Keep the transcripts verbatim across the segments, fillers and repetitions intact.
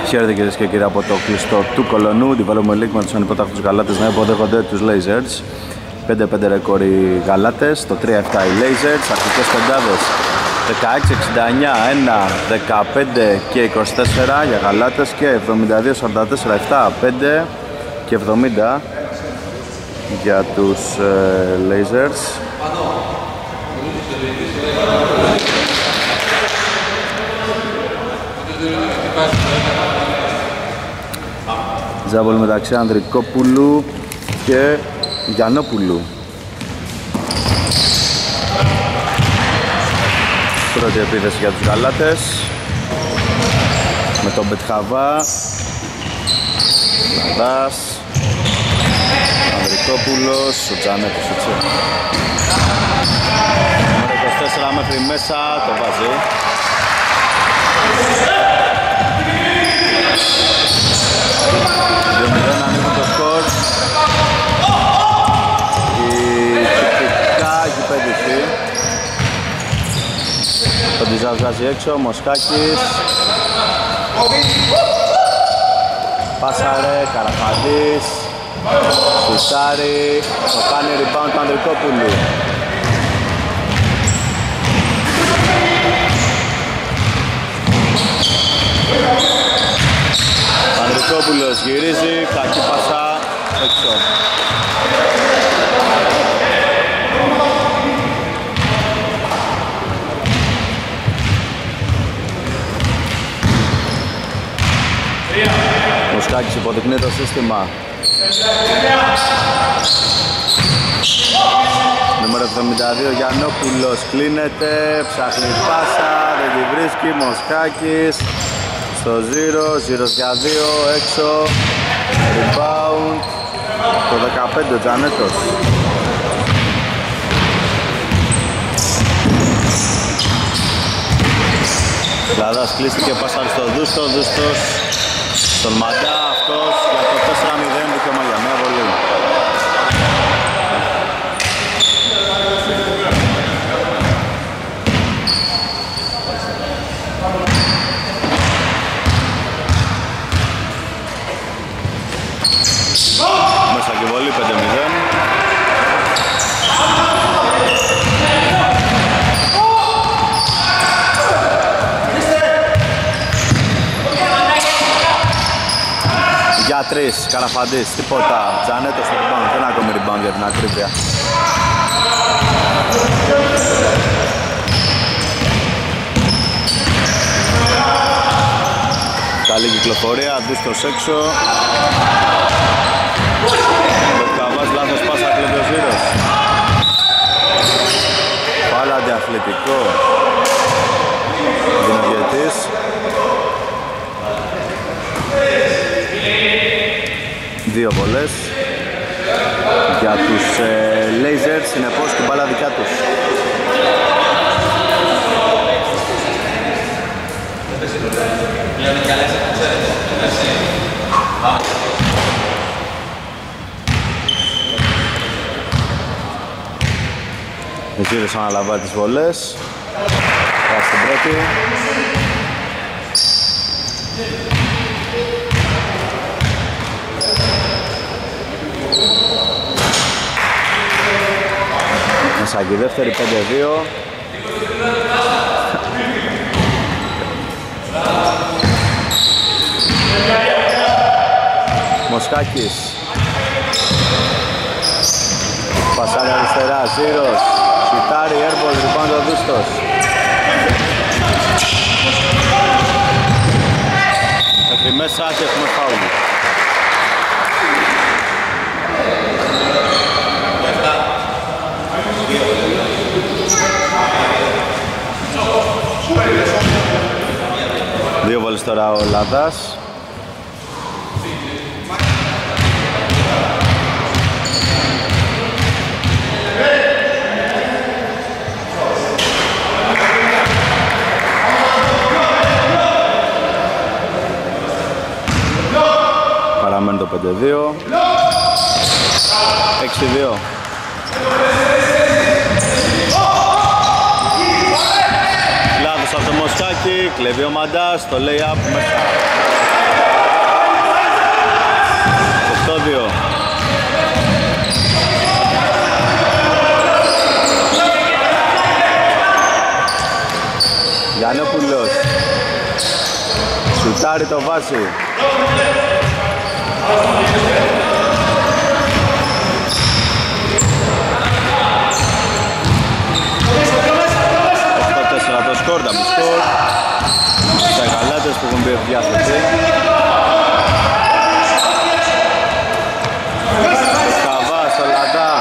Χαίρετε κυρίες και κύριοι από το κλειστό του Κολονού. Την Development League με τους ανυποτάχτους Γαλάτες να υποδέχονται τους Lasers. πέντε πέντε ρεκόρ οι Γαλάτες, το τρία επτά οι Lasers. Αρχικές πεντάδες δεκαέξι εξήντα εννιά, ένα, δεκαπέντε και είκοσι τέσσερα για Γαλάτες και εβδομήντα δύο σαράντα τέσσερα, επτά, πέντε και εβδομήντα για τους ε, Lasers. Ζάβολ μεταξύ Ανδρικόπουλου και Γιαννόπουλου. Πρώτη επίθεση για τους Γαλάτες με τον Μπετχαβά, Λαδάς, Ανδρικόπουλος, ο Τζανέτος έτσι. Νούμερο είκοσι τέσσερα μέχρι μέσα, το βάζει. δύο μηδέν ανοίγουν το σκορ. Η Κυπρικά έχει πέντηση. Τον Τιζά βγάζει έξω, Μοσχάκης. Πάσαρε, Καραφαντής. Σουσάρι, το κάνει rebound του Ανδρικόπουλου. Ανδρικόπουλος γυρίζει, κακή πασά, έξω. Μουσκάκης υποδεικνύει το σύστημα. Νούμερο εβδομήντα δύο Γιαννόπουλος κλείνεται, ψάχνει πάσα, δεν τη βρίσκει, Μοσχάκης στο ζήρο, ζήρος για δύο, έξω, rebound, το δεκαπέντε ο Τζανέτος. Λαδάς κλείστηκε, πάσαρε στο Δούστο, Δούστος στον Μαντά, αυτός για το τέσσερα μηδέν, δικαιώμα για μια βολή. Μέσα και βολή, πέντε μηδέν. Για τρεις, Καραφαντής, τίποτα. Τζανέτος στο rebound, δεν είναι ακόμη rebound για την ακρίβεια. Καλή κυκλοφορία, Δούστος έξω. Μπετκαβάς, λάθος πάσα, κλέβει ο Ζήρος. Πάλι αντιαθλητικό. Δημιουργητής. Δύο βολές για τους ε, Lasers, συνεπώς την μπάλα δικιά τους. Ο κύριος αναλαμβάνει τις βολές. Πάει στην πρώτη. Μέσα και δεύτερη, πέντε δύο. Μοσχάκης. Πασάρι αριστερά, Ζήρος. Σιτάρι, airball, rebound ο Δούστος. Μέχρι μέσα και έχουμε φάουλ. Δύο βολές τώρα ο Λαδάς. Παραμένει το πέντε δύο. έξι δύο. Λάθος από το Μοσχάκη, κλέβει ο Μαντάς, το lay-up μέσα. Σουτάρει, το βάζει. οκτώ τέσσερα το σκορ, double score. Τα γαλάτες που έχουν πει διάθεση. Καβά στο Λαντά.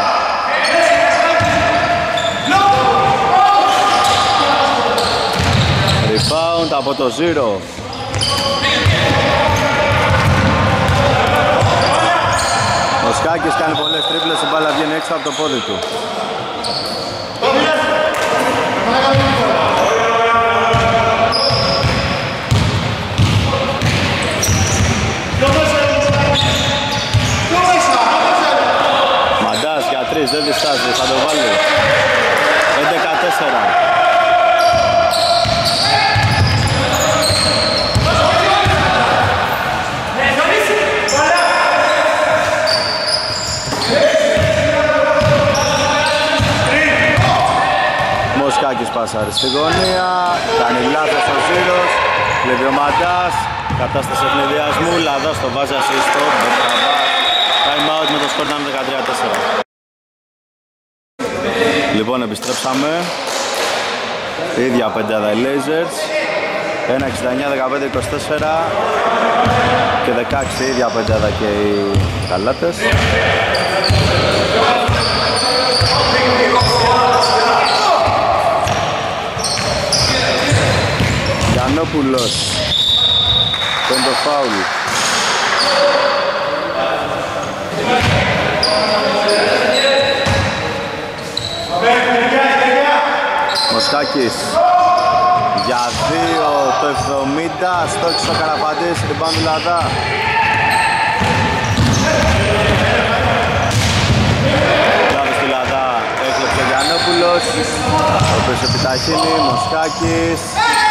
Rebound από το Zero. Ο Σκάκης κάνει πολλές τρίπλες, η μπάλα βγαίνει έξω από το πόδι του. Μαντάς για τρεις, δεν διστάζει, θα το βάλει. έντεκα τέσσερα. Μοσκάκης πάσαρε στη γωνία, κάνει λάθος ο Ζήρος, βλέπει ο Μαντάς, κατάσταση ευνηδιασμού, Λαδάς το βάζει ασίστο, time out με το σκορ ήταν δεκατρία τέσσερα. Λοιπόν, επιστρέψαμε, η ίδια πεντάδα οι Lasers, ένα εξήντα εννιά δεκαπέντε είκοσι τέσσερα και δεκαέξι η ίδια πεντάδα και οι Γαλάτες. Γιαννόπουλος, πέμπτο φάουλ. Μοσκάκης για δύο το εβδομήντα, στόχισε ο Καραπαντής, rebound του Λαδά. Λάβει στη Λαδά, έκλεψε ο Γιαννόπουλος, ο οποίος επιταχύνει, Μοσκάκης.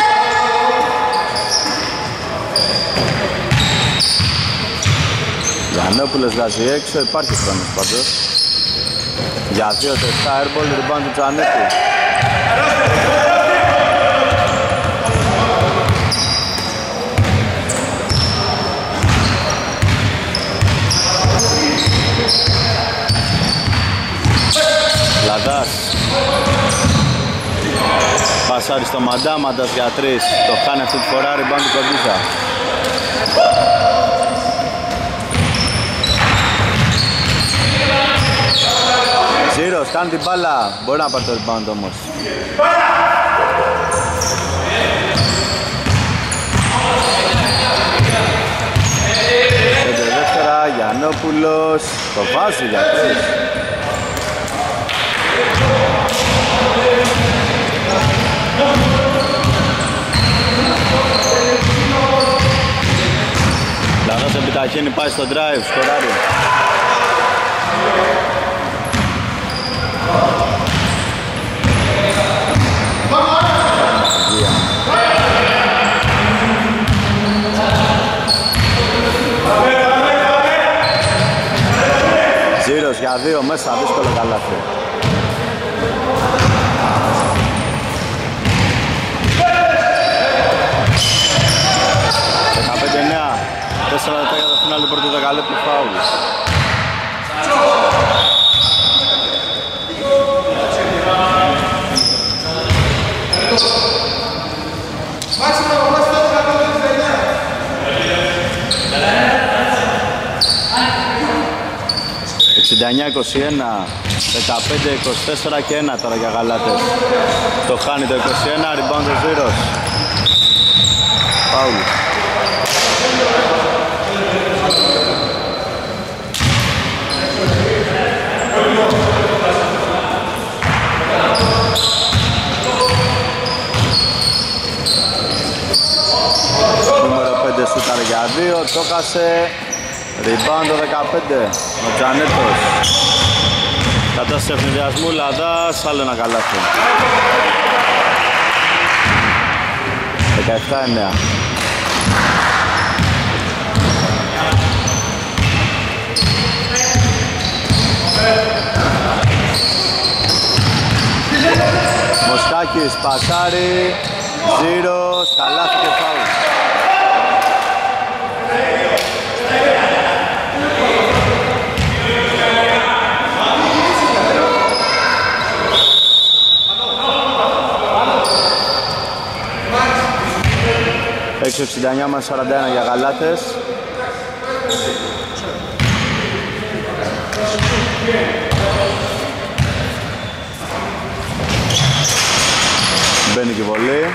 Γιαννόπουλος βγάζει έξω, υπάρχει χρόνος πάντως. Για δύο το επτά airball, rebound του Τζανέτου. Λαδάς. Πασάρι στο Μαντά, Μαντάς για τρεις. Το χάνει αυτή τη φορά, rebound του Κοντίζα. Ζήρος, κάνει την μπάλα, μπορεί να πάρει το rebound όμως. Πέντε δεύτερα, Γιαννόπουλος, το βάζει για τρεις. Λαδός επιταχύνει, πάει στο drive, σκοράρει. Ζήρος για δύο μέσα, δύσκολο καλάθι. δεκαπέντε εννέα, τέσσερα λεπτά για το φινάλ του πρώτου δεκαλέπτου φάουλ. εξήντα εννιά είκοσι ένα, δεκαπέντε είκοσι τέσσερα και ένα τώρα για Γαλάτες. Το χάνει το είκοσι ένα, rebound ο Ζήρος. Φάουλ. Νούμερο πέντε σούταρε για δύο, το χάσε. Rebound το δεκαπέντε, ο Τζανέτος. Κατάσταση ευνηδιασμού, Λαδάς, άλλο ένα καλάθι. δεκαεπτά εννέα. Μοσκάκης, πασάρι, Ζήρος, καλάθι και φάουλ. είκοσι εξήντα εννιά με σαράντα ένα για Γαλάτες. Μπαίνει και βολή.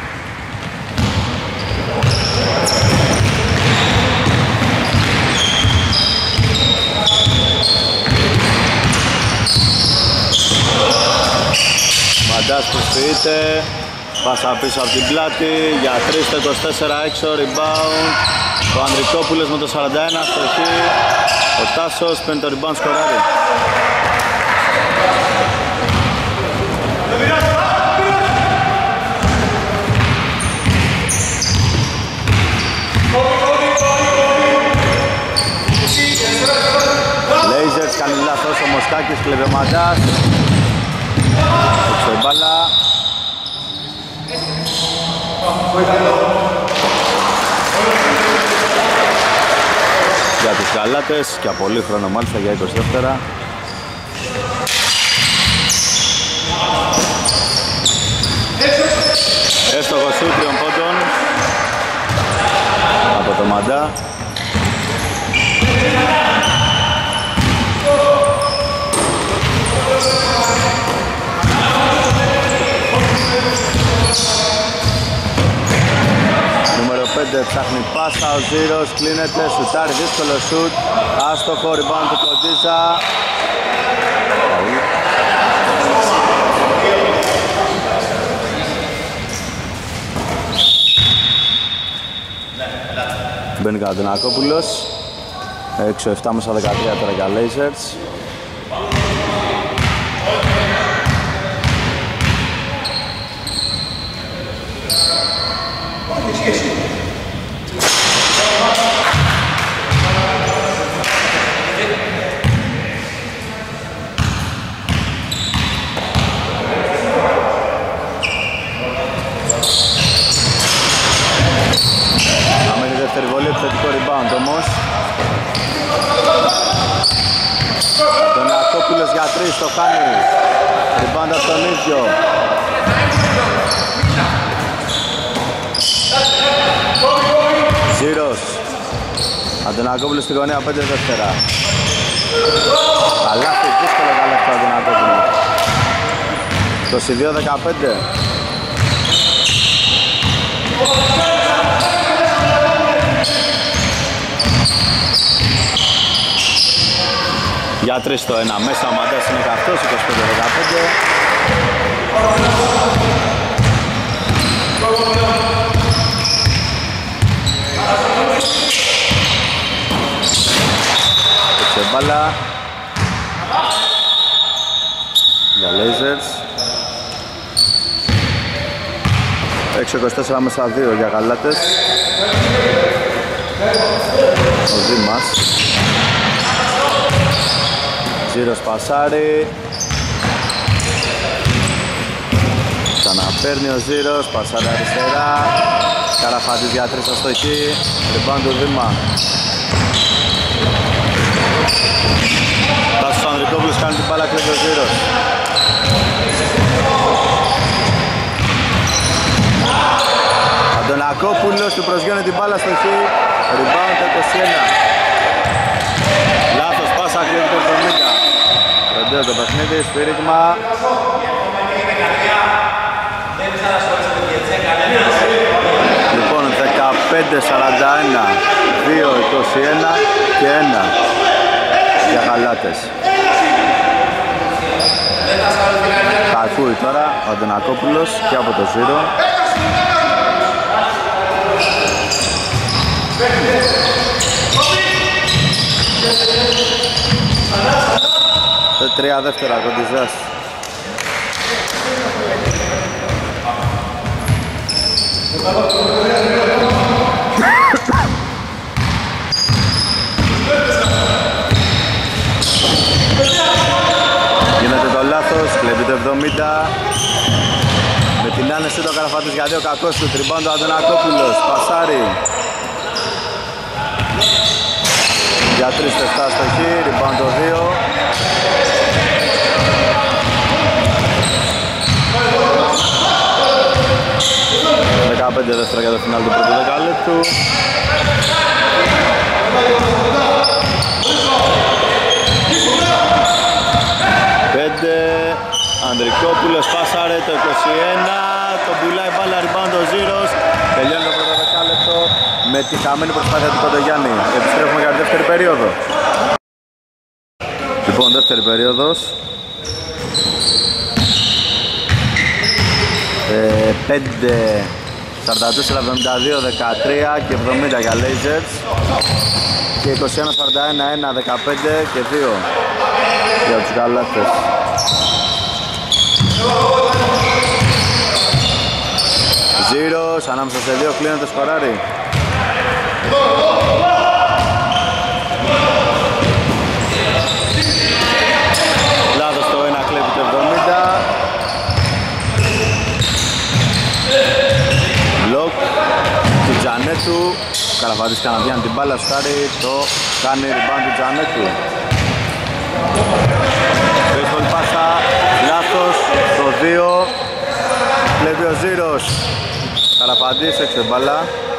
Μαντάς προσποιείται. Πάσα πίσω από την πλάτη για τρία στο είκοσι τέσσερα έξω, rebound. Ο Ανδρικόπουλος με το σαράντα ένα στοχή. Ο Τάσος παίρνει το rebound, σκοράρει. Λέιζερς κάνει λάθος, ο Μοσκάκης κλέβει ο Μαντάς. Έξω η μπάλα. Για τους Γαλάτες και από πολύ χρόνο μάλιστα για είκοσι δεύτερα. Εύστοχο σουτ τριών πόντων από το Μαντά. Νούμερο πέντε ψάχνει πάσα, ο Ζήρος κλείνεται, σουτάρει δύσκολο σουτ, άστοχο, rebound του Κοντίζα. Μπαίνει Κατενακόπουλος, έξω επτά μέσα δεκατρία τώρα για Blazers. Αμένει δεύτερη βολή, επιθετικό rebound όμως. Τον Ακόπουλος για τρεις, το χάνει. Rebound από τον ίδιο. Ζήρος. Αντωνακόπουλος στη γωνία, πέντε δεύτερα. Καλάθι, δύσκολο καλάθι του Αντωνακόπουλου. είκοσι δύο δεκαπέντε. Για τρεις το ένα μέσα, ο Μαντάς είναι καυτός, είκοσι πέντε δεκαπέντε. Έξε μπάλα για Blazers. έξι είκοσι τέσσερα μέσα δύο για Γαλάτες. Ο Δήμας. Ζήρος πασάρι. Ξαναπαίρνει ο Ζήρος, πασάρι αριστερά. Καραφάντης για τρεις αστοχή. Rebound του Δήμα. Τάσος Ανδρικόπουλος κάνει την μπάλα, κλέβει ο Ζήρος. Αντωνακόπουλος του προσγειώνει την μπάλα στοχή. Rebound το είκοσι ένα. Λάθος πάσα, κλέβει το εβδομήντα. Ροντέο το παιχνίδι, σφύριγμα. Λοιπόν, δεκαπέντε σαράντα ένα, δύο είκοσι ένα και ένα για Γαλάτες. Θα ακούει τώρα ο Αντωνακόπουλος και από το Ζήρο. Τρία δεύτερα Κοντιζάς. Γίνεται το λάθος, κλέβει το εβδομήντα. Με την άνεση το Καραφάτης για δύο, κακός του τριμπάν του Αντωνακόπουλος. Πασάρι. Για τρεις τεφτά στοχή, rebound το δύο. δεκαπέντε πέντε δεύτερα για το φινάλ του πρώτου δεκάλεπτου. Πέντε, Ανδρικόπουλος πάσαρε το είκοσι ένα, τον πουλάει μπάλα, rebound ο Ζήρος. Τελειώνει το πρώτο δεκάλεπτο με τη χαμένη προσπάθεια του Κοντογιάννη. Επιστρέφουμε για τη δεύτερη περίοδο. Λοιπόν, δεύτερη περίοδος. Ε, πέντε σαράντα τέσσερα εβδομήντα δύο δεκατρία και εβδομήντα για Lasers και είκοσι ένα σαράντα ένα ένα δεκαπέντε και δύο για τους Γαλάτες. Ζήρος ανάμεσα σε δύο, κλείνεται σκοράρι. Λάθος το ένα, κλέβει το εβδομήντα. Μπλοκ του Τζανέτου. Καραβάτης Καναδιάν την μπάλα στάρει, το κάνει rebound του Τζανέτου. Baseball πάσα, λάθος, το δύο. Κλέβει ο Ζήρος. Καραβάτης, έξω την μπάλα.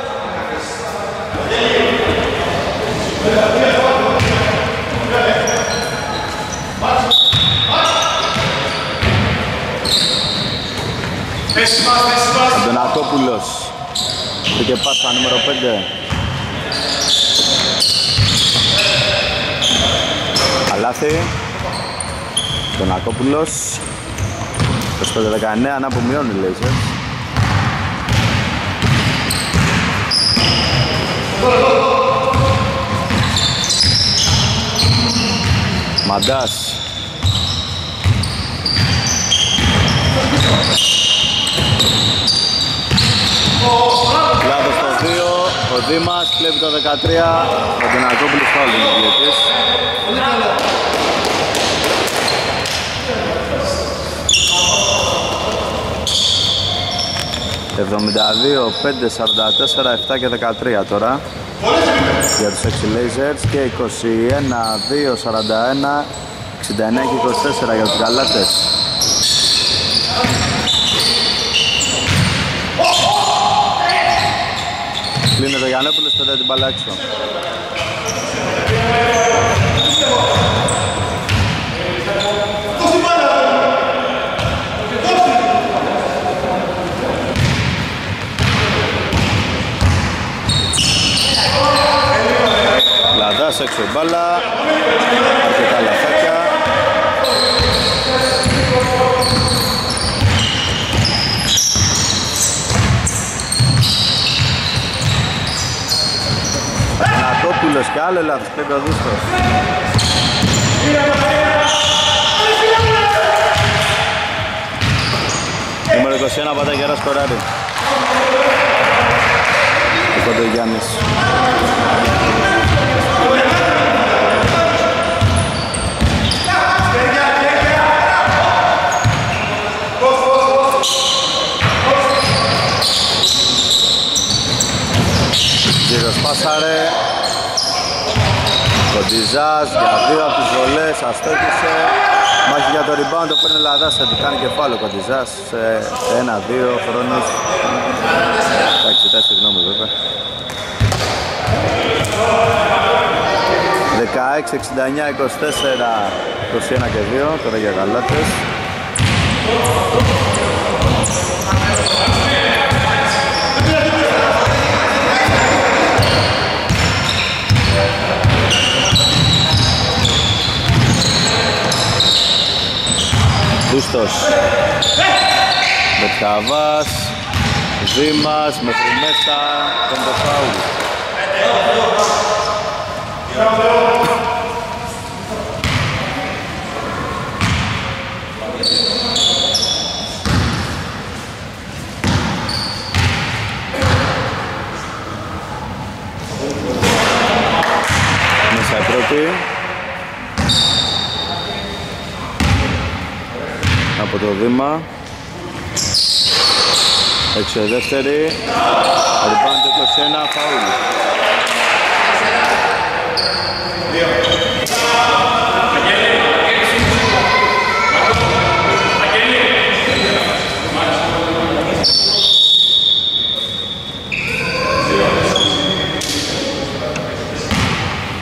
Αντωνακόπουλος πήγε πάσα νούμερο πέντε. Καλάθι Αντωνακόπουλος είκοσι πέντε δεκαεννέα, να που μειώνει λέει. Μαντάς. Λάθος το δύο, ο Δήμας κλέβει το δεκατρία, ο Ντενακόπουλος φάουλ του διαιτητής. εβδομήντα δύο πέντε σαράντα τέσσερα επτά και δεκατρία τώρα για τους έξι Lasers και είκοσι ένα δύο σαράντα ένα εξήντα εννέα και είκοσι τέσσερα για τους Γαλάτες. Κλείνει ο Γιαννόπουλος, πετάει την μπάλα έξω. Λαδάς έξω η μπάλα, αρκετά λαθάκια. Ανατόπουλος και άλλο λάθος, πρέπει ο Δούστος. Νούμερο είκοσι ένα, Παταγεράς σκοράρει. Ο Κοντογιάννης. Ζήρος πάσαρε. Κοντιζάς για δύο από τις βολές, αστόχησε. Μάχη για το rebound, το παίρνει Λαδάς, θα του κάνει κεφάλαιο Κοντιζάς σε ένα δύο χρόνους. Εντάξει, τα συγγνώμη βέβαια. δεκαέξι εξήντα εννέα είκοσι τέσσερα είκοσι ένα και δύο, τώρα για Γαλάτες. Δούστος, Μετκαβάς, Δήμας, μέχρι μέσα, τον το φάουλ. Μέσα η πρώτη. Από το Δήμα. Έξω η δεύτερη. Rebound είκοσι ένα, φάουλ.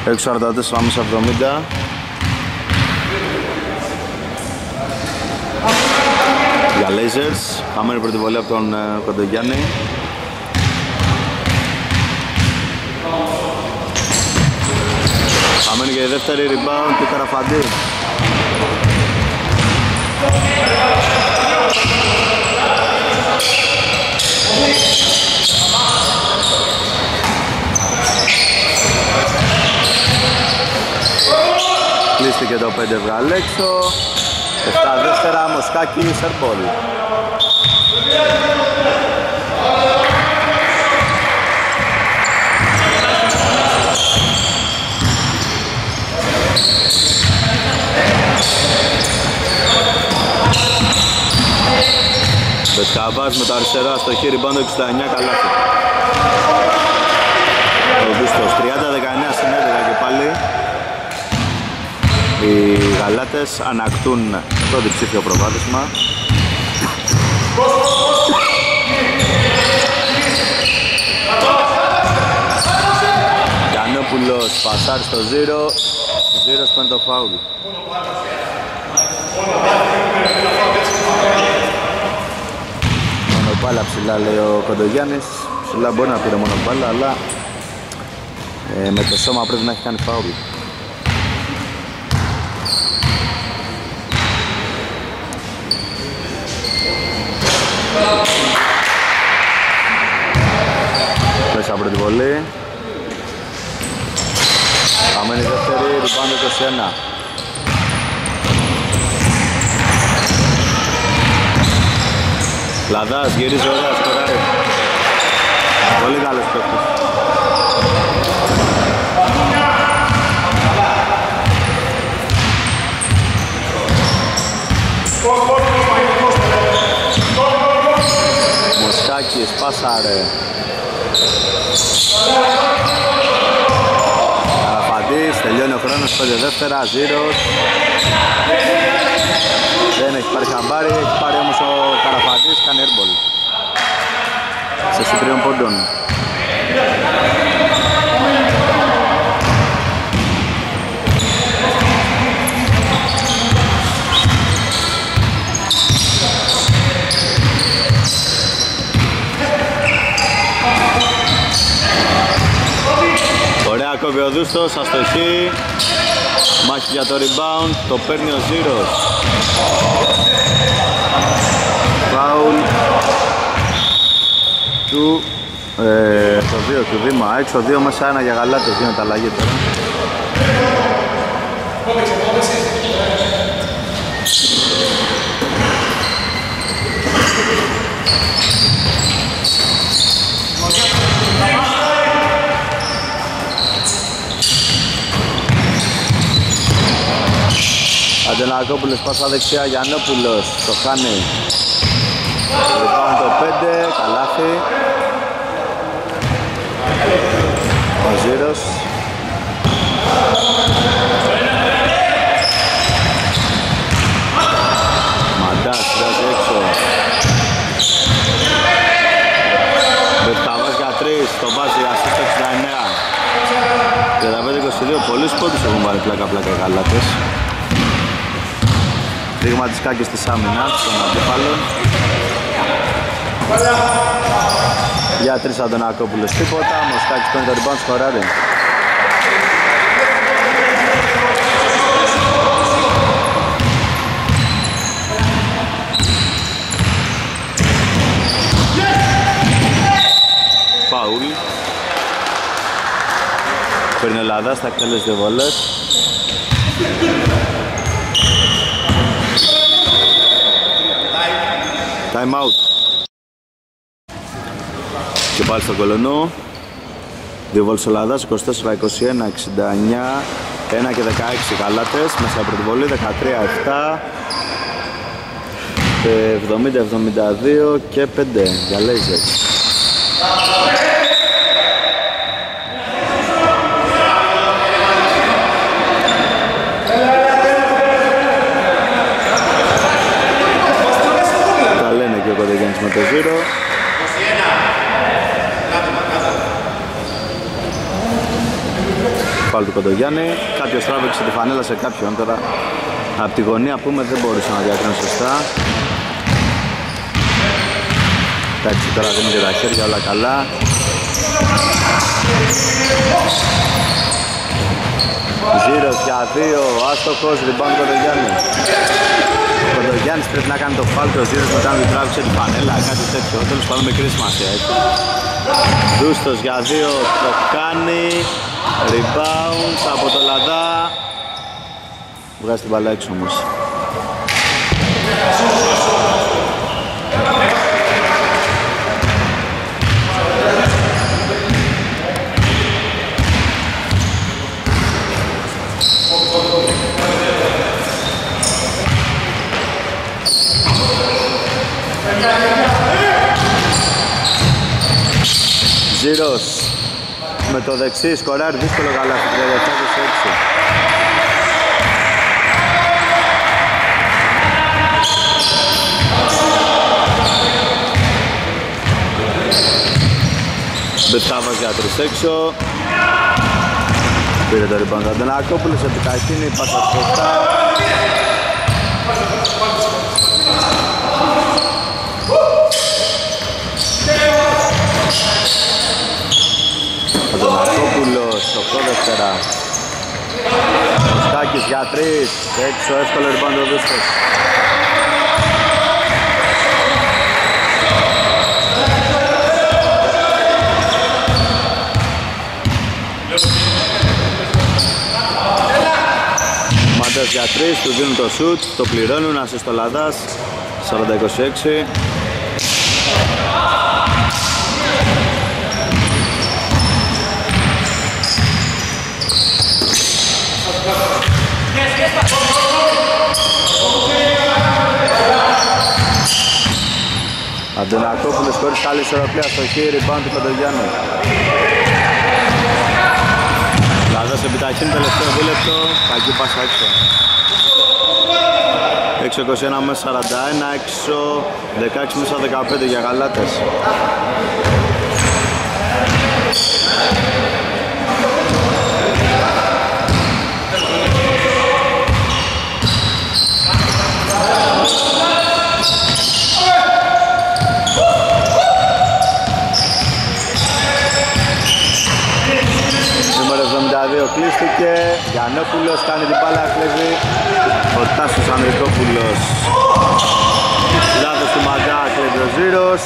έξι σαράντα τέσσερα πάμε σε εβδομήντα. Για Lasers, χαμένη πρώτη βολή από τον uh, Κοντογιάννη. Χαμένη για η δεύτερη rebound του Καραφαντή. Κλείστηκε το πέντε, βγάλε έξω. εφτά δεύτερα, Μοσκάκη, σερμπόλ. Μπεσκαβάς με τα αριστερά στο χέρι, πάνω εξήντα εννιά, καλάθι. Ο Δούστος, τριάντα δεκαεννιά συν έντεκα και πάλι. Οι Γαλάτες ανακτούν το διψήφιο προβάδισμα. Γιαννόπουλος πασάρει στο Ζήρο. Ζήρος παίρνει το φάουλ. Μονοπάλα ψηλά, λέει ο Κοντογιάννης. Ψηλά μπορεί να πήρε μονοπάλα, αλλά ε, με το σώμα πρέπει να έχει κάνει φάουλ. Μέσα από την βολή. Χαμένη δεύτερη, rebound είκοσι ένα. Λαδάς γυρίζει ωραία, σκοράρει. Πολύ καλός παίκτης. Μοσκάκης, πάσαρε. Καραφαντής, τελειώνει ο χρόνος, πέντε δεύτερα, Ζήρος. Δεν έχει πάρει χαμπάρι, έχει πάρει όμως ο Καραφαντής, κάνει airball. Σε συντριών πόντων. Ωραία, κόβει ο Δούστος, αστοχή. Μάχη για το rebound, το παίρνει ο Ζήρος. Φάουλ του ε, το δύο του Δήμα, έξω δύο μέσα ένα για Γαλάτες, γίνεται αλλαγή τώρα. Αντενακόπουλος πάσα δεξιά, Γιαννόπουλος το κάνει. Λοιπόν το πέντε, καλάθι. Ο Ζήρος. Μαντάς, βγάζει έξω. Μπευταβάς για τρεις, το βάζει ασίστ εξήντα εννέα. τριάντα πέντε είκοσι δύο, πολλούς πόντους έχουν βάλει πλάκα πλάκα Γαλάτες. Δείγμα της Κάκης της άμυνας των αντίπαλων. Για τρεις Αντωνακόπουλος τίποτα, Μοσκάκης παίρνει το rebound, σκοράρει. Φάουλ. Παίρνει ο Λαδάς, θα εκτελέσει δύο βολές. Time out. Και πάλι στον Κολονό. Δύο βόλες ο Λαδάς, είκοσι τέσσερα είκοσι ένα εξήντα εννιά, ένα και δεκαέξι Γαλάτες, μέσα από την βολή, δεκατρία επτά, εβδομήντα εβδομήντα δύο και πέντε για Lasers. Τα λένε και ο Κοντογιάννης με το Ζήρο. φάουλ του Κοντογιάννη. Κάποιος τράβηξε τη φανέλα σε κάποιον τώρα. Από τη γωνία πούμε δεν μπορούσα να διακρίνω σωστά. Εντάξει, τώρα δίνει και τα χέρια, όλα καλά. Ζήρος για δύο, άστοχος, rebound Κοντογιάννη. Ο Κοντογιάννης πρέπει να κάνει το φάουλ και ο Ζήρος μετά να του τράβηξε την πανέλα, κάτι τέτοιο. Τέλος πάντων μικρή σημασία έτσι. Δούστος για δύο, το κάνει. Rebound από το Λαδά. Βγάζει την μπάλα έξω όμως. Ζήρος με το δεξί σκοράρει, δύσκολο καλάθι, τριάντα επτά είκοσι έξι. Μπετάβας για τρεις έξω. Πήρε το rebound ο Αντωνακόπουλος, επιταχύνει, πάσα σκοτά. Αντωνακόπουλος, οκτώ δεύτερα. Κωστάκης για τρεις, έξω, εύκολο rebound ο Δούστος. Μαντές για τρεις, του δίνουν το σουτ, το πληρώνουν, ασίστ ο Λαδάς, σαράντα είκοσι έξι. Αντωνακόπουλος χωρίς καλή ισορροπία στο χείρι, rebound του Κοντογιάννη. Λαδάς επιταχύνει τελευταίο δίλεπτο, κακή πάσα έξω. έξω είκοσι ένα μέσα σαράντα ένα, έξω δεκαέξι μέσα δεκαπέντε για Γαλάτες. Νούμερο εβδομήντα δύο κλείστηκε, Γιαννόπουλος κάνει την μπάλα, κλέβει ο Τάσος Ανδρικόπουλος. Λάθος του Μαγκά, κλέβει ο Ζήρος.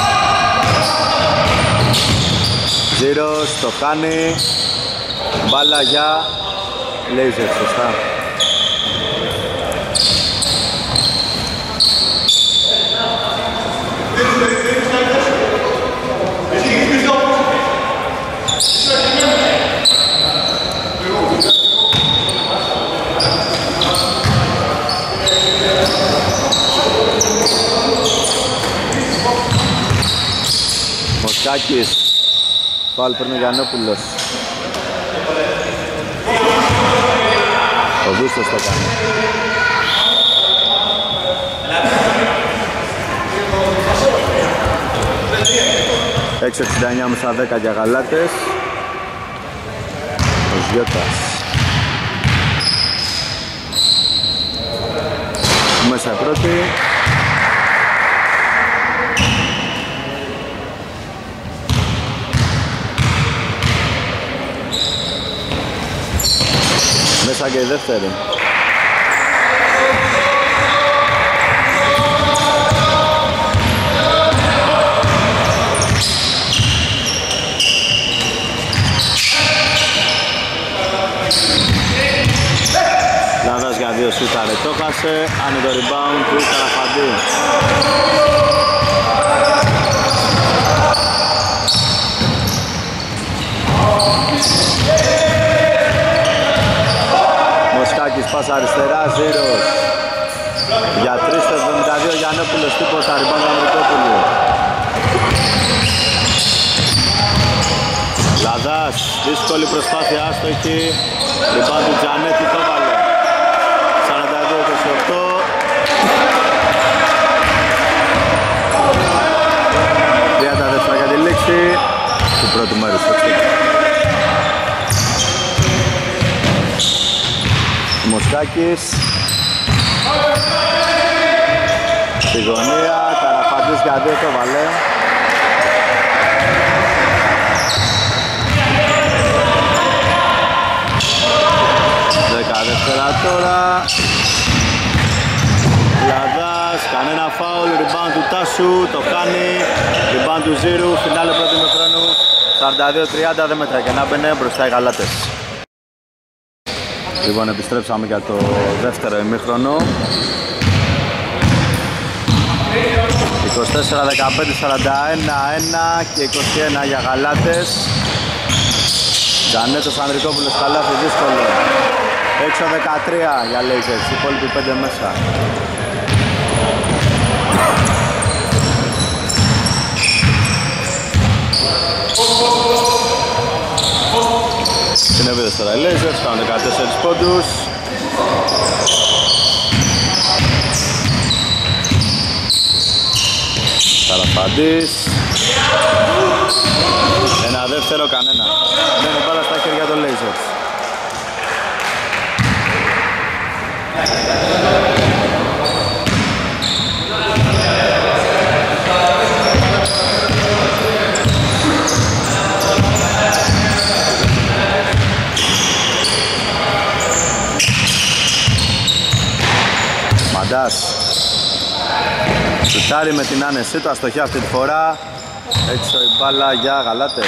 Ζήρος το κάνει, μπάλα για Λέιζερ, σωστά. Μοσκάκης, φάουλ παίρνει ο Γιαννόπουλος. Ο Δούστος το κάνει. έξι εξήντα εννιά μέσα δέκα για Γαλάτες. Ο Ζιώτας. Μέσα πρώτη. Μέσα και η δεύτερη. Λάδας για δύο σούταρε, το χάσε, άνε το rebound του Καραφαντή. Μοσκάκης πάσα αριστερά, Ζήρος. Για τρεις στο εβδομήντα δύο, Γιαννόπουλος, τίποτα, rebound Ανδρικόπουλου. Λαδάς, δύσκολη προσπάθεια, άστοχη, rebound του Τζανέτη, το βάλε. σαράντα δύο είκοσι οκτώ. τριάντα δεύτερα για τη λήξη του πρώτου μέρους. Μοσκάκης. Στη γωνία, Καραφαντής για δύο το βαλέ. Δέκα δεύτερα τώρα. Λαδάς, κανένα φάουλ, rebound του Τάσου, το κάνει. Rebound του Ζήρου, φινάλε πρώτου ημιχρόνου. σαράντα δύο τριάντα, δεν μετράει και να μπαινε μπροστά οι γαλάτες. Λοιπόν, επιστρέψαμε για το δεύτερο ημίχρονο. είκοσι τέσσερα δεκαπέντε σαράντα ένα ένα και είκοσι ένα για γαλάτες. Τζανέτος Ανδρικόπουλος, καλάθι δύσκολο. έξω δεκατρία για Lakers, οι υπόλοιποι πέντε μέσα. Συνέβηδες τώρα οι Lakers, κάνουν δεκατέσσερις πόντους. Καραφαντής. Ένα δεύτερο, κανένα. Μένει μπάλα στα χέρια των Lakers. Μαντάς σουτάρει με την άνεσή του, αστοχή αυτή τη φορά. Έξω η μπάλα για γαλάτες.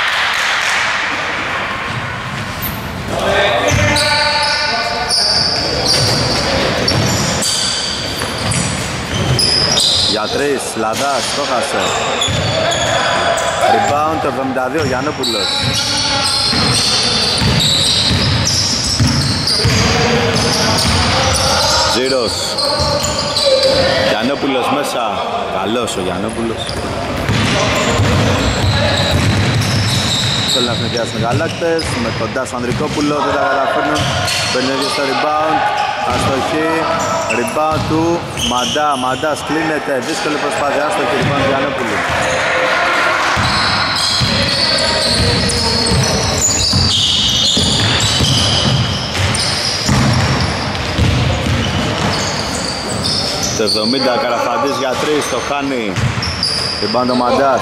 Για τρεις, Λαδάς, το χάσε. Rebound το εβδομήντα δύο, Γιαννόπουλος. Ζήρος. Γιαννόπουλος μέσα. Καλός ο Γιαννόπουλος. Θέλουν να συνεχιάσουν οι γαλάκτες. Με κοντά στο Ανδρικόπουλο, δεν τα καταφέρνουν. Παίρνει στο rebound. Αστοχή. Rebound του Μαντά. Μαντάς κλείνεται. Δύσκολη προσπάθεια. Αστοχή. Rebound του Γιαννόπουλου. Το εβδομήντα Καραφαντής για τρεις, το χάνει. Rebound ο Μαντάς.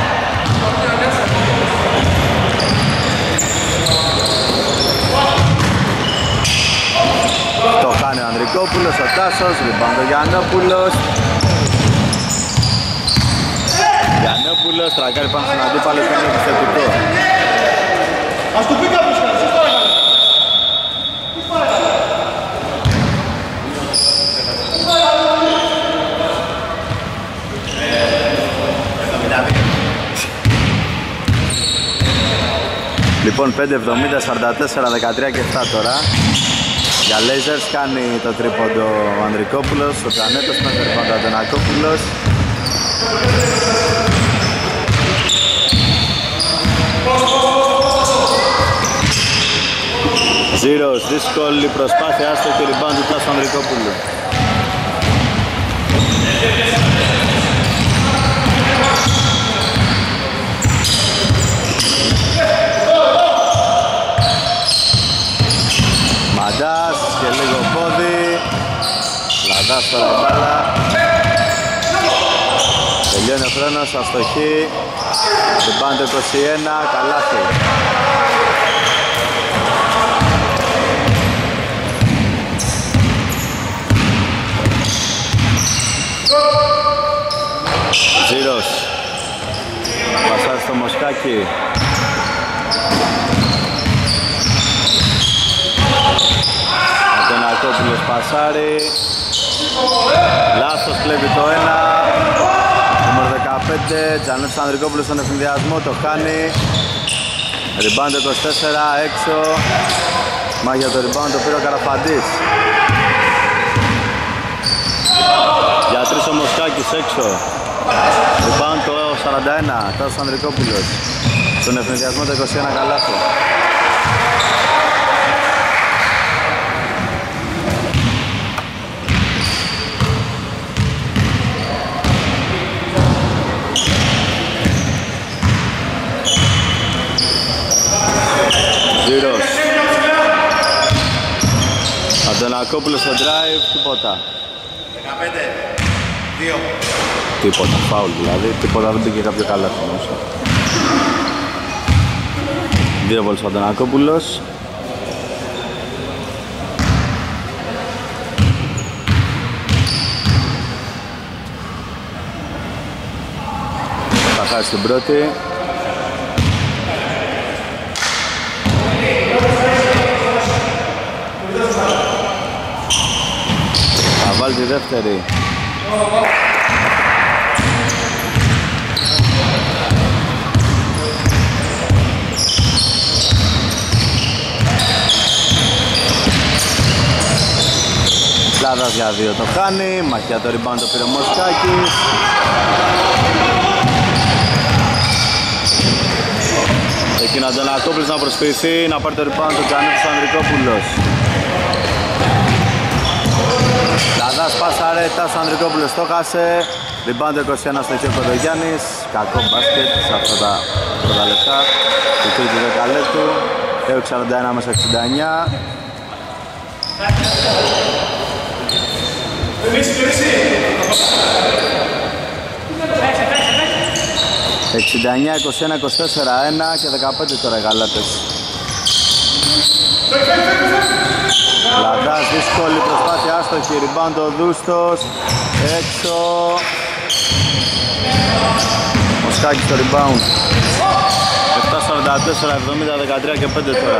Το χάνει ο Ανδρικόπουλος, ο Τάσος, rebound ο Γιαννόπουλος. Γιαννόπουλος, τρακάρει πάνω στον αντίπαλο και είναι επιθετικό. Ας του πει κάποιος κάτι, σας παρακαλώ. Λοιπόν, πέντε εβδομήντα σαράντα τέσσερα δεκατρία και επτά τώρα. Για Lakers κάνει το τρίποντο ο Ανδρικόπουλος, ο Τζανέτος με το τρίποντο ο Αντωνακόπουλος. Ζήρος, δύσκολη προσπάθεια, άστο και rebound του Τάσου Ανδρικόπουλου. Μαντάς και λίγο πόδι. Λαδάς τώρα η μπάλα. Τελειώνει ο χρόνος, αστοχή. Rebound είκοσι ένα, καλάθι. Ζήρος. Πασάρει στο Μοσκάκι. Αντωνακόπουλος πασάρει. Λάθος, κλέβει το ένα. Νούμερο δεκαπέντε, Τζανέτος Ανδρικόπουλος στον ευθυνδιασμό, το χάνει. Rebound είκοσι τέσσερα, έξω. Μα για το rebound το πήρε ο Καραφαντής. Για τρεις ο Μοσκάκης έξω. Rebound το σαράντα ένα, Τάσος Ανδρικόπουλος. Στον ευθυνδιασμό το είκοσι ένα, καλάθι. Αντωνακόπουλος στο drive, τίποτα. δεκαπέντε δύο. Τίποτα, φάουλ δηλαδή, τίποτα, δεν πήγε κάποιο καλά θυμόσα. Δύο βολές ο Αντωνακόπουλος. Θα χάσει την πρώτη. Θα βάλει τη δεύτερη. Λάδας για δύο το χάνει, μαχιά το rebound το πήρε ο Μοσκάκης. Εκείνο ο Αντωνακόπουλος να προσποιηθεί, να πάρει το rebound το Τζανέτος ο Ανδρικόπουλος. Λαδάς πασαρέτας, ο Ανδρικόπουλος το χάσε. Rebound είκοσι ένα στο χέρι ο Γιάννης. Κακό μπάσκετ σε αυτά τα πρώτα λεπτά του τρίτου δεκαλέπτου. Έχει σαράντα ένα μέσα εξήντα εννιά. εξήντα εννιά είκοσι ένα είκοσι τέσσερα ένα και δεκαπέντε τώρα οι Γαλάτες. Λαντάς, δύσκολη προσπάθεια, άστοχη, rebound ο Δούστος, έξω. Μοσκάκης στο rebound. επτά σαράντα τέσσερα εβδομήντα δεκατρία και πέντε τώρα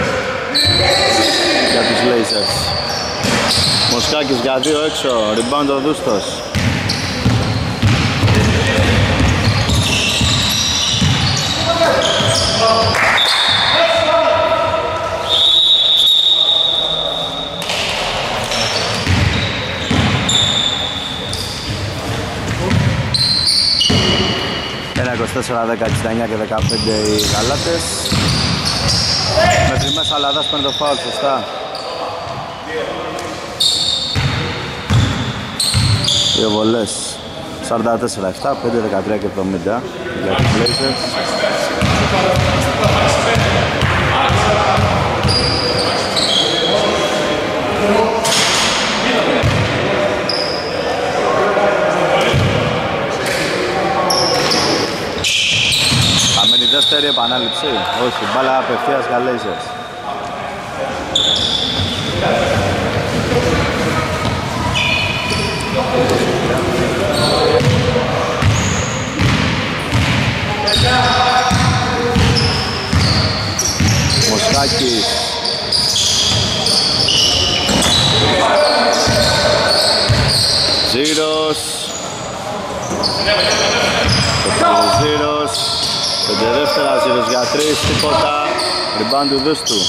για τους Blazers. Μοσκάκης για δύο έξω, rebound ο Δούστος. είκοσι τέσσερα δέκα εξήντα εννιά και δεκαπέντε οι Γαλάτες. Μέχρι μέσα Λαδάς παίρνει το φάουλ, σωστά. Δύο βολές. σαράντα τέσσερα επτά, πέντε δεκατρία και εβδομήντα για τους Blazers. Αμένη δεύτερη επανάληψη. Όχι, μπάλα απευθείας για Blazers. Μοσκάκης. Ζήρος. Το πάλι Ζήρος. Πέντε δεύτερα, Ζήρος για τρεις, τίποτα. Rebound του Δούστου.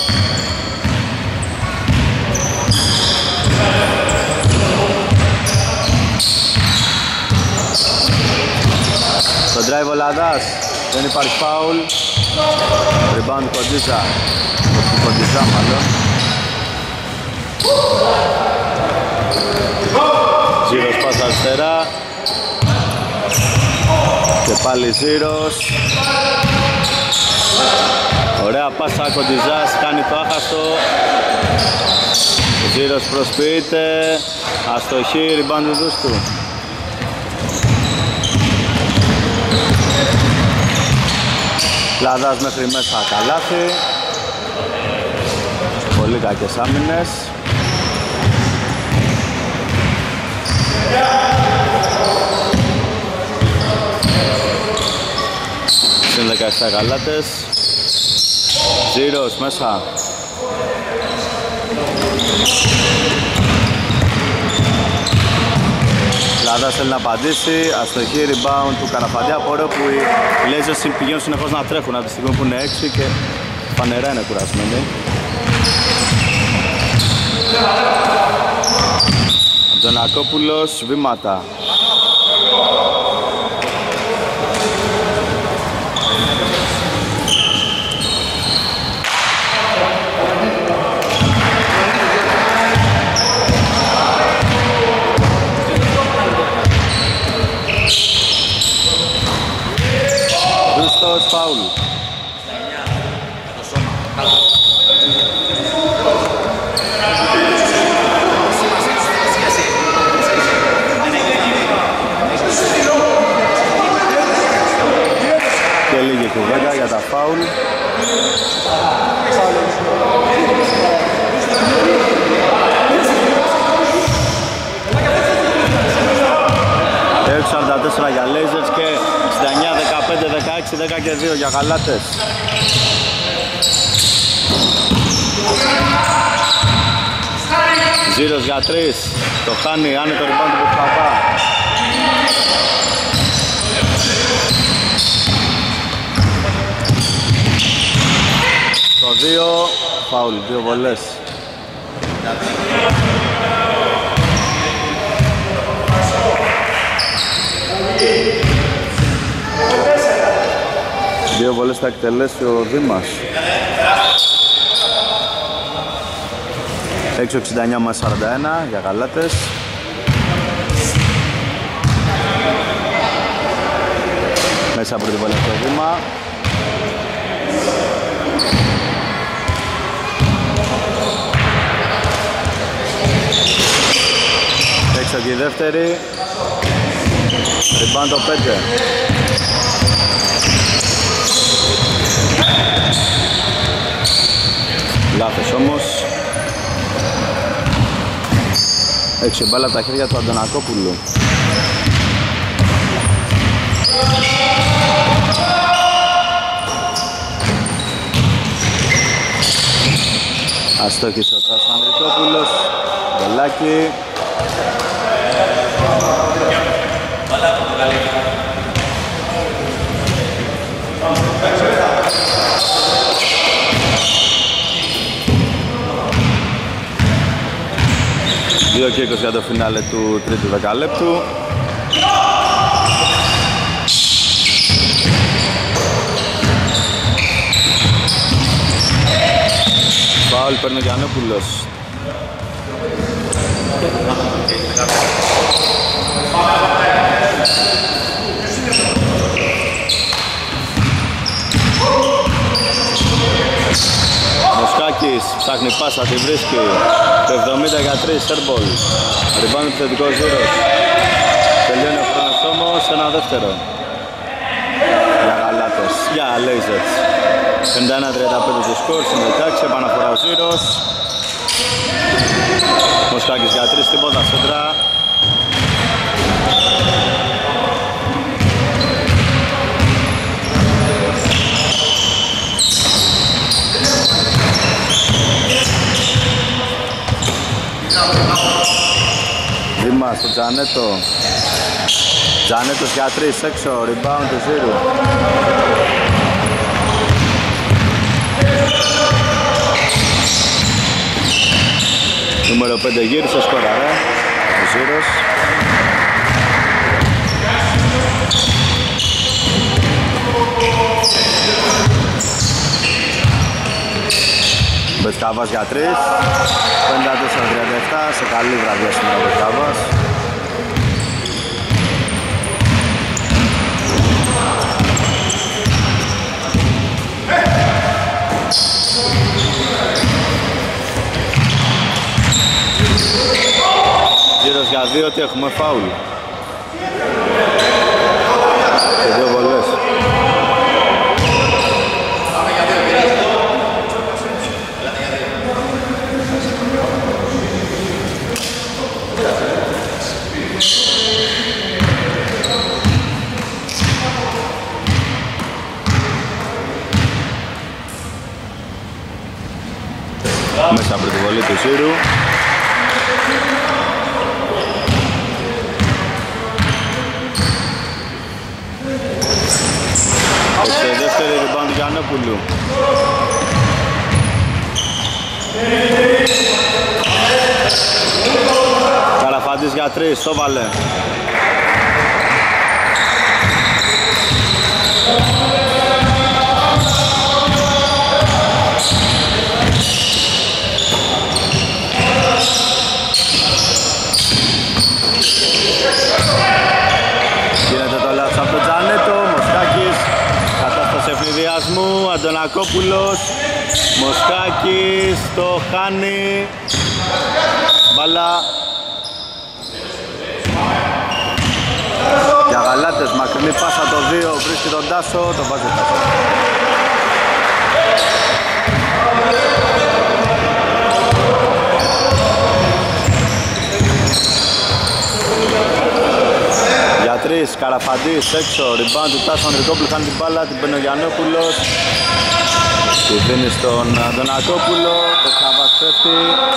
Στο drive ο Λαδάς, δεν υπάρχει φάουλ. Rebound Κοντίζα. Κοντίζα μάλλον. Ζήρος πάσα αριστερά. Και πάλι Ζήρος. Ωραία πάσα Κοντιζάς, κάνει το άχαστο. Ζήρος προσποιείται. Αστοχή, rebound του Δούστου. Λαδάς μέχρι μέσα καλάθι. Πολύ κακές άμυνες. Συν δεκαεπτά Γαλάτες. Ζήρος μέσα. Λαδάς θέλει να απαντήσει. Αστοχή, rebound του Καραφαντιά. Από ωραίο που οι Blazers πηγαίνουν συνεχώς να τρέχουν από τη στιγμή που είναι έξι και φανερά είναι κουρασμένοι. Αντωνακόπουλος, βήματα. Δούστος, φάουλ. του Βέγκα για τα φάουλ. έξι σαράντα τέσσερα για Blazers και στα εννιά δεκαπέντε δεκαέξι δέκα και δύο για Γαλάτες. Ζήρος για τρεις, το χάνει, άνετο rebound του Παπά. Το δύο, φάουλ, δύο βολές. Δύο βολές θα εκτελέσει ο Δήμας. έξι εξήντα εννιά με σαράντα ένα για Γαλάτες. Μέσα από την βολή το Δήμα. Έξω και η δεύτερη. Rebound το πέντε. Λάθος όμως. Έξω μπάλα από τα χέρια του Αντωνακόπουλου. Αστόχησε ο Τάσος Ανδρικόπουλος. Μπελάκι. δύο και είκοσι για το φινάλε του τρίτου δεκαλέπτου. Φάουλ παίρνει ο Γιαννόπουλος. Μοσκάκης ψάχνει πάσα, τη βρίσκει. Το εβδομήντα για τρία, Σέρμπολ. Ριμπάουντ επιθετικό Ζήρος. Τελειώνει ο χρόνος όμως, ένα δεύτερο. Για Γαλάτες, για Blazers. πενήντα ένα τριάντα πέντε το σκορ, συμμετάξει, επαναφορά ο Ζήρος. Μοσκάκης για τρία, τίποτα, σέντρα. Δήμα στο Τζανέτο. Τζανέτος για τρεις έξω, rebound του Ζήρου. Νούμερο πέντε γύρισε, σκοραρέ ο Ζήρος. Μπετκάβας για τρεις, πενήντα τέσσερα τριάντα επτά, σε καλή βραδιά σήμερα ο Μπετκάβας. Γύρος για δύο, ότι έχουμε φάουλ. Και δύο βολές. Μέσα από τη βολή του Ζήρου. Και δεύτερη rebound του Γιαννόπουλου. Καραφαντής για τρεις, το βάλε. Γίνεται το λάθος από τον Τζανέτο, Μοσκάκης, κατάσταση ευνηδιασμού, Αντωνακόπουλος, Μοσκάκης, το χάνει, μπάλα. Για Γαλάτες, μακρινή πάσα το δύο, βρίσκει τον Τάσο, τον βάζει ο Τάσο. Για τρεις, Καραφαντής έξω, rebound του Τάσου, Ανδρικόπουλου χάνει την μπάλα, την παίρνει ο Γιαννόπουλος. Τη δίνει στον Αντωνακόπουλο, το Καβάς πέφτει.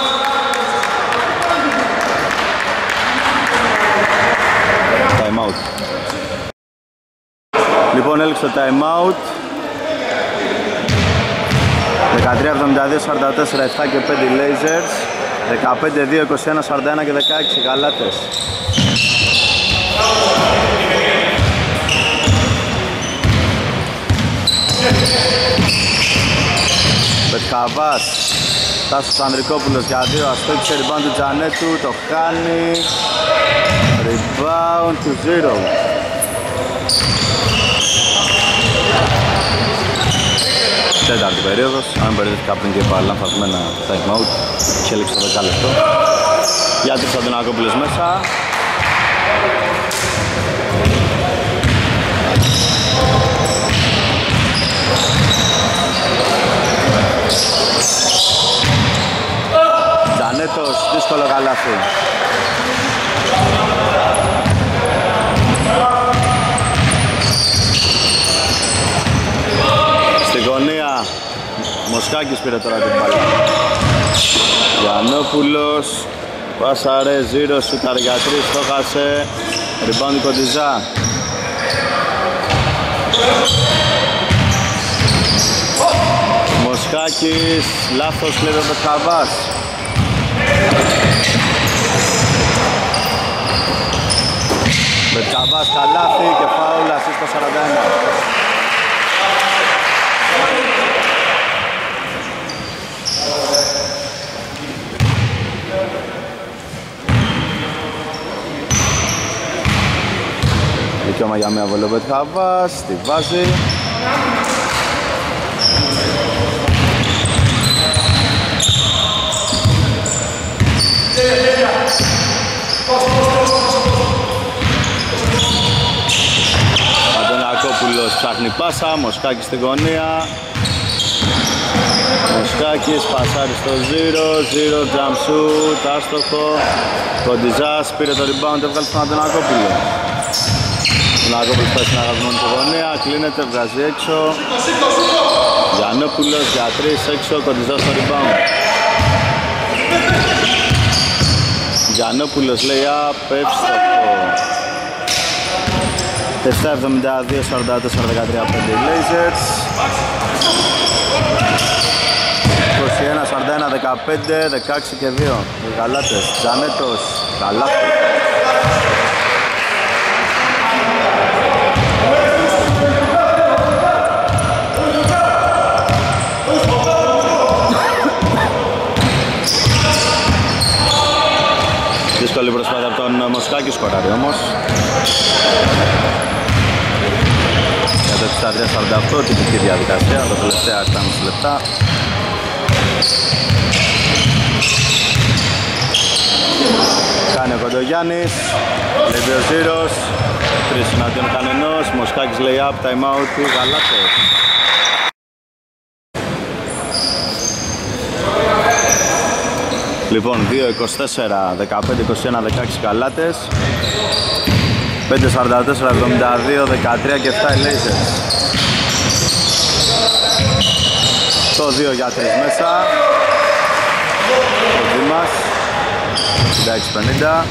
Time out. Λοιπόν, έλειξε το time out. δεκατρία εβδομήντα δύο σαράντα τέσσερα, επτά και πέντε Blazers. δεκαπέντε δύο είκοσι ένα σαράντα ένα και δεκαέξι Γαλάτες. Πετκαβάς, Τάσος Ανδρικόπουλος για δύο, αστόχησε rebound του Τζανέτου, το χάνει. Rebound του Zero. Τέταρτη περίοδος, αν μπερδεύτηκα πριν και είπα λανθασμένα time out, εξέλιξε το δεκάλεπτο. Για τρεις Αντωνακόπουλος μέσα. Τζανέτος, δύσκολο καλάθι. Στη γωνία Μοσχάκης πήρε τώρα την μπάλα. Γιαννόπουλος, πάσαρε, Ζήρο, σούταρ για τρεις, το χάσε. Rebound Κοντιζά. Μοσχάκης, λάθος λέει ο Πετκαβάς. Πετκαβάς καλάθι και φάουλ, ασίστ στο σαράντα ένα. Δικαίωμα για μία βολή ο Πετκαβάς, τη βάζει. Αντωνακόπουλος ψάχνει πάσα, Μοσχάκης στην γωνία. Μοσχάκης πασάρει στο Ζήρο, Ζήρο jump shoot, άστοχο. Κοντιζάς πήρε το rebound, έβγαλε στον Αντωνακόπουλο. Αντωνακόπουλος πάει στην αγαπημένη του γωνία, κλείνεται, βγάζει έξω. Γιαννόπουλος για τρεις έξω, Κοντιζάς στο rebound. Γιαννόπουλος λέει απ, εύστοχο. επτά εβδομήντα δύο σαράντα τέσσερα δεκατρία πέντε Blazers. είκοσι ένα σαράντα ένα δεκαπέντε, δεκαέξι και δύο οι Γαλάτες. Τζανέτος, καλάθι. Δύσκολη προσπάθεια από τον Μοσχάκη, σκοράρει όμως. Για το εξήντα τρία σαράντα οκτώ, τυπική διαδικασία, τα τελευταία επτά και μισό λεπτά. Κάνει ο Κοντογιάννης, λέει ο Ζήρος, τρεις συναντιών κανενός, Μοσχάκης λέει up, time out, Γαλάτες. Λοιπόν, δύο είκοσι τέσσερα, δεκαπέντε είκοσι ένα, δεκαέξι Γαλάτες. πέντε σαράντα τέσσερα, εβδομήντα δύο, δεκατρία και επτά οι Blazers. Το δύο για τρεις μέσα. Ο Δήμας. εξήντα έξι πενήντα.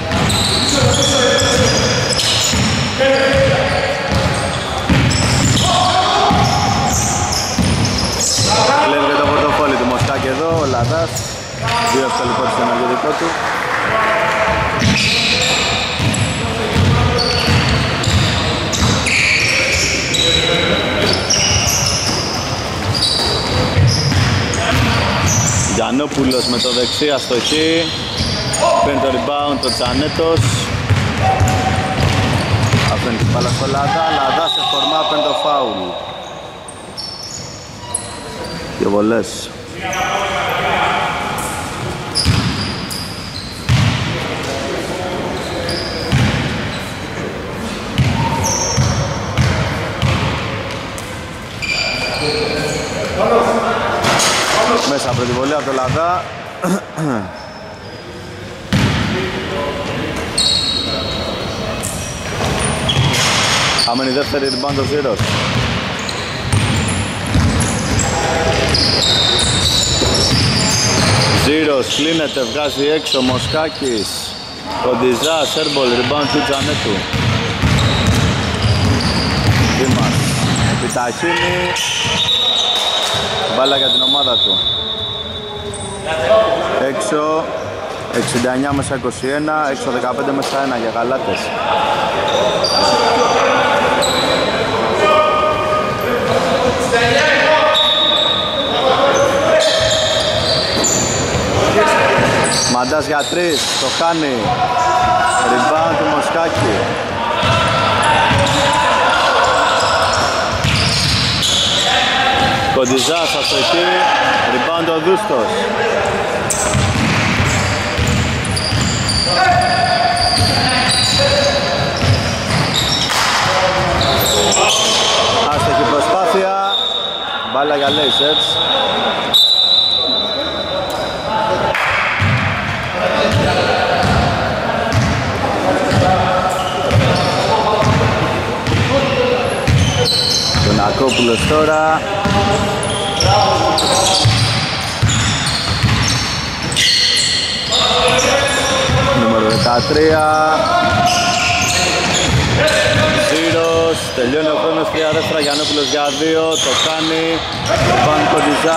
Κλέβει και το πορτοφόλι του Μοσχάκη εδώ, ο Λαδάς. Δύο ευθελικό στο ενεργητικό του. Γιαννόπουλος με το δεξί αστοχή. Παίρνει το rebound το Τζανέτος. Αφήνει την μπάλα στο Λαδά. Λαδά σε φορμά, παίρνει το φάουλ. Δύο βολές. με τη βολή από το Λαδά. Άμενη δεύτερη rebound ο Ζήρος. Ζήρος κλείνεται, βγάζει έξω Μοσκάκης. Κοντιζάς, airball, rebound του Τζανέτου. Δήμας επιταχύνει. Μπάλα για την ομάδα του. Έξω εξήντα εννιά μέσα είκοσι ένα, έξω δεκαπέντε μέσα ένα για Γαλάτες. Μαντάς για τρεις, το χάνει. Rebound του Μοσκάκη. Κοντιζάς αστοχή, rebound ο Δούστος. Άστοχη προσπάθεια, μπάλα για Blazers. Τον Ακόπουλος τώρα. Νούμερο δεκατρία. Ζήρος, τελειώνει ο χρόνος, τρία δεύτερα, Γιαννόπουλος για δύο, το κάνει. Πάνε Κοντιζά.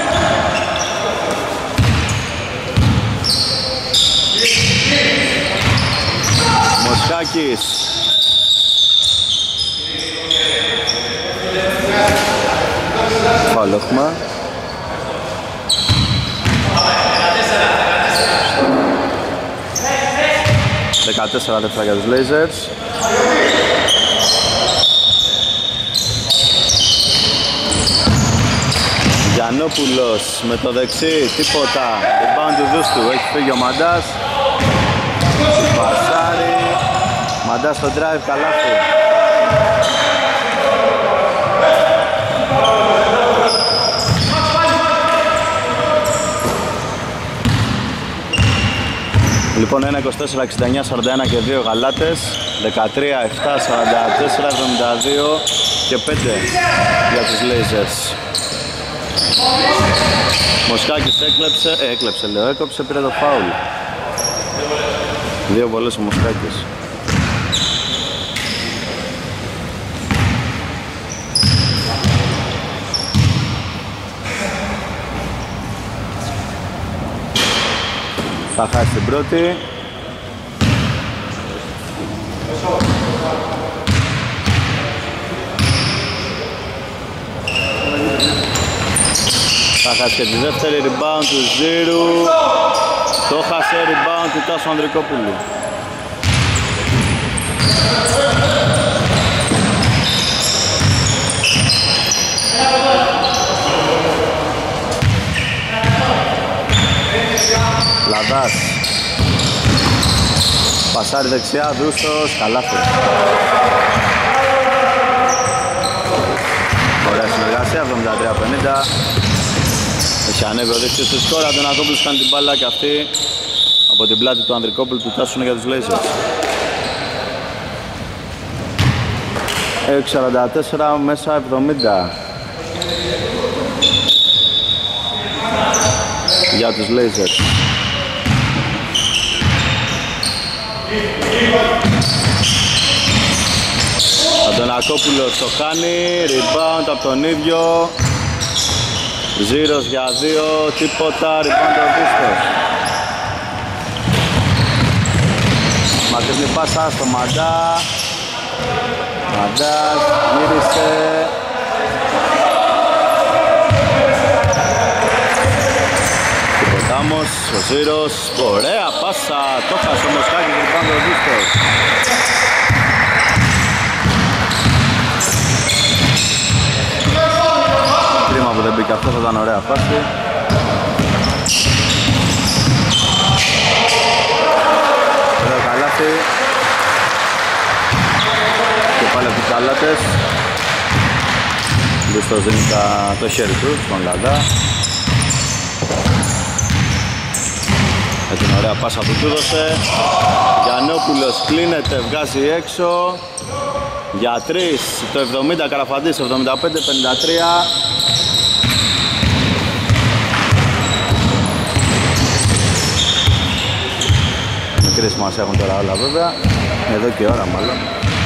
Μοσκάκης. Φάουλ έχουμε. δεκατέσσερα δεύτερα για τους Blazers. Γιαννόπουλος με το δεξί, τίποτα. Rebound του Δούστου, έχει φύγει ο Μαντάς. Πασάρι. Μαντάς στο drive, καλάθι. Λοιπόν, ένα είκοσι τέσσερα εξήντα εννιά σαράντα ένα και δύο Γαλάτες, δεκατρία επτά σαράντα τέσσερα εβδομήντα δύο και πέντε για τους Blazers. Μοσκάκης έκλεψε, ε, έκλεψε λέω, έκοψε, πήρε το φάουλ. Δύο βολές ο Μοσκάκης. Θα χάσει την πρώτη. Θα χάσει και τη δεύτερη, rebound του Ζήρου. Το χάσε, rebound του Τάσου Ανδρικόπουλου. Λαδάς. Πασάρι δεξιά, Δούστος, καλάθι. Ωραία συνεργασία, εβδομήντα τρία πενήντα. Έχει ανέβει ο δείκτης του σκορ, τον Ακόπουλος κάνει την μπάλα και αυτή από την πλάτη του Ανδρικόπουλου του Τάσου για τους Blazers. έξι σαράντα τέσσερα μέσα εβδομήντα για τους Blazers. Αντωνακόπουλος το κάνει, rebound από τον ίδιο. Ζήρος για δύο, τίποτα, rebound ο Δούστος. Μακρινή πάσα στο Μαντά. Μαντάς, γύρισε. Τίποτα όμως, ο Ζήρος, ωραία πάσα, το χάσε ο Μοσκάκης, rebound ο Δούστος. Κρίμα που δεν μπήκε αυτό, θα ήταν ωραία φάση. Ωραίο καλάθι. Και πάλι από τους Γαλάτες. Δούστος δίνει το χέρι του στον Λαδά. Με την ωραία πάσα που του έδωσε. Γιαννόπουλος κλείνεται, βγάζει έξω. Για τρεις, το εβδομήντα Καραφαντής, εβδομήντα πέντε πενήντα τρία. Μικρή σημασία έχουν τώρα όλα βέβαια. Εδώ και ώρα μάλλον.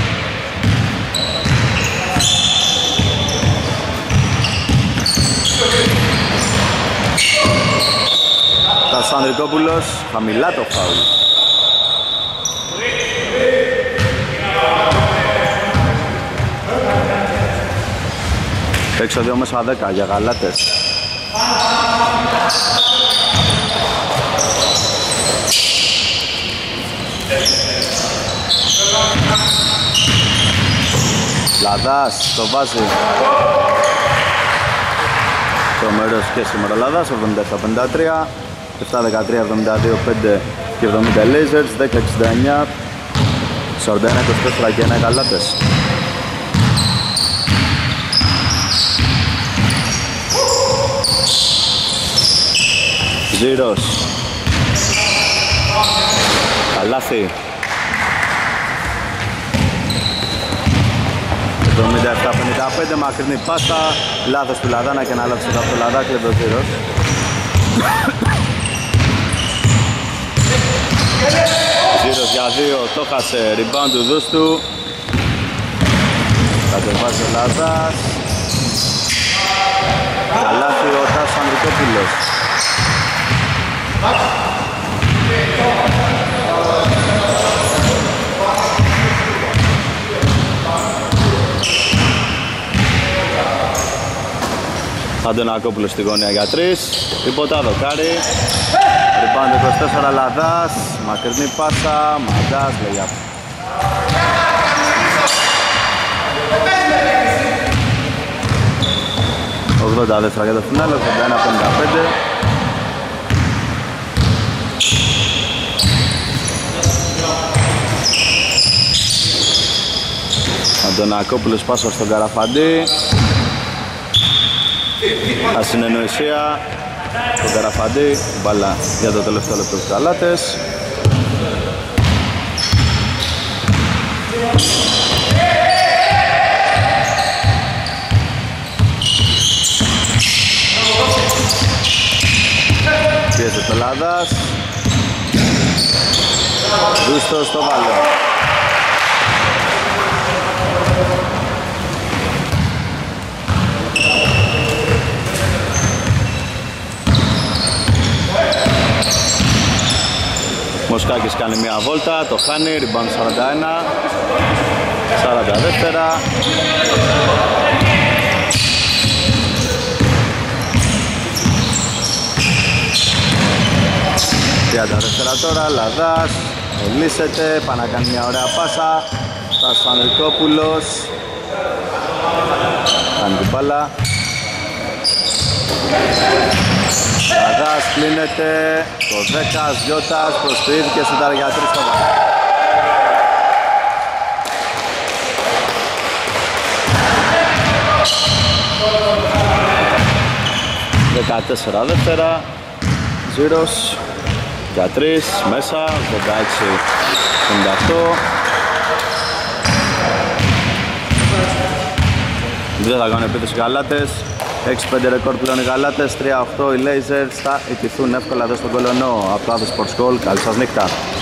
Τάσος Ανδρικόπουλος, χαμηλά το φάουλ. Έξω δύο μέσα δέκα για Γαλάτες. Λαδάς το βάζει. Τρομερός και σήμερα Λαδάς, εβδομήντα επτά πενήντα τρία, επτά δεκατρία, εβδομήντα δύο πέντε και εβδομήντα Blazers, δέκα εξήντα εννιά, σαράντα ένα είκοσι τέσσερα και ένα Γαλάτες. Ζήρος. Καλάθι. εβδομήντα επτά πενήντα πέντε, μακρινή πάσα. Λάθος του Λαδάνα και ένα λάθος από το Λαδάκι, εδώ Ζήρος. Ζήρος για δύο, το χάσε, rebound του Δούστου. Κατεβάζει ο Λαδάς. Καλάθι ο Τάσος Ανδρικόπουλος. Αντωνακόπουλος στη γωνία για τρεις. Τίποτα, δοκάρι. Rebound είκοσι τέσσερα Λαδάς. Μακρινή πάσα. Μαντάς, λέγει αυτό. ογδόντα δεύτερα για το φινάλε, ογδόντα ένα πενήντα πέντε. Αντωνακόπουλος πάσα στον Καραφαντή. Ασυνεννοησία στον Καραφαντή, μπάλα για το τελευταίο λεπτό τους Γαλάτες. Πιέζεται το Λαδάς. Δούστος στο βάλε. Μοσκάκης κάνει μια βόλτα, το χάνει, rebound σαράντα ένα, σαράντα δεύτερα. τριάντα δεύτερα τώρα, Λαδάς, ελίσσεται, πάει να κάνει μια ωραία πάσα. Τάσος Ανδρικόπουλος, κάνει την μπάλα. Λαδάς κλείνεται, το δέκα, Ζιώτας προσποιήθηκε στην τάρα για τρεις στο βάλε. δεκατέσσερα δεύτερα, Ζήρος για τρεις, μέσα, ογδόντα έξι πενήντα οκτώ. Δεν θα κάνουν επίθεση οι Γαλάτες. έξι πέντε ρεκόρ πλέον οι Γαλάτες, τρία οκτώ οι Blazers θα ιτηθούν εύκολα εδώ στον Κολονό. Από το Άδη Sports Goal, καλή σας νύχτα.